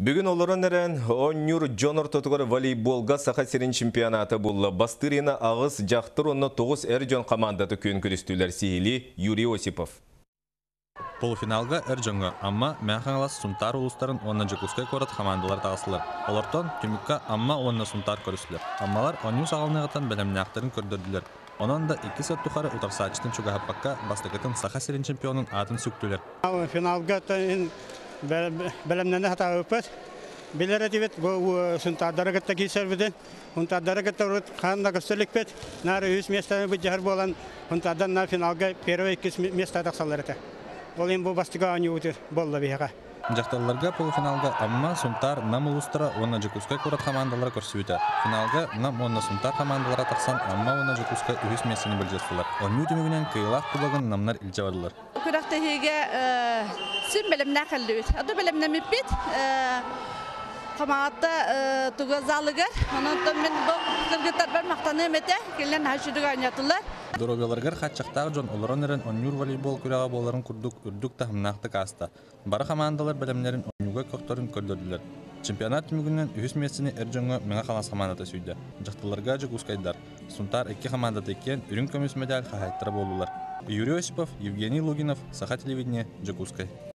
Бүгін оларын әрін Оннюр Джонор тұтығыр волейболға сақа серін чемпионаты болы. Бастырина ағыз жақтыр оны 9 әржон командаты көн күрістілер сейілі Юрий Осипов. Полуфиналга әржонға, амма мәңхаңалас сұнтар ұлыстарын онна жүкіскай көрат командалар тағысылар. Олартан түмікка амма онна сұнтар көрісілер. Аммалар оню сағалынығытан бәлемнәқтарын көрдірділер. Онан да 2 сәт тұқары ұтарсачытын чуғаппаққа бастықытын сақа серін чемпионын атын сүктілер. Финалга бәлемнәні хата өппет. Білер әдебет, бұл сұнтардары кітті кейсербеден, ұнтардары кітті ұрыт қанында көстерлік бет, нары үз местаны бұл жағыр болан, ұнтардан на финалга первый 2 места тақсалар әті. Ол ең бұл бастыға аңы өтір болы бейға. Жақтарларға полуфиналга амма сұнтар нам ұлыстыра онна жүкіскай көрат командалары көрсүйді. Финалга нам онна сұнтар командалары тақсан амма онна жүкіскай үз местені білжесілер. Онны түмігінен кыйлақ құлығын намнар илче бардылар. Күрәқті хеге сүн бәлімнә қылды өт. Ады бәлімнә меппет. Қамағатта тұға залығар. Онын мен бұл қырғыттар бар мақтаны әметі. Келен әшүдігі айнатылар. Доробияларгар хатчақтағы жон оларын әрін оннюр волейбол күрәға боларын күрдік үрдік тахымнақты каста. Бары командалар бәлемлерін оннюға көқторын көрдірділер. Чемпионат түмігінен үхіс месіні әржонға меңа қалас командаты сүйді. Жақтыларға жүк ұскайдар. Сұнтар 2 командаты екен үрін көміс медаль қағайттыры болулар. Юрий Осипов, Евгений Лугинов, Саха телевидение, Джекускай.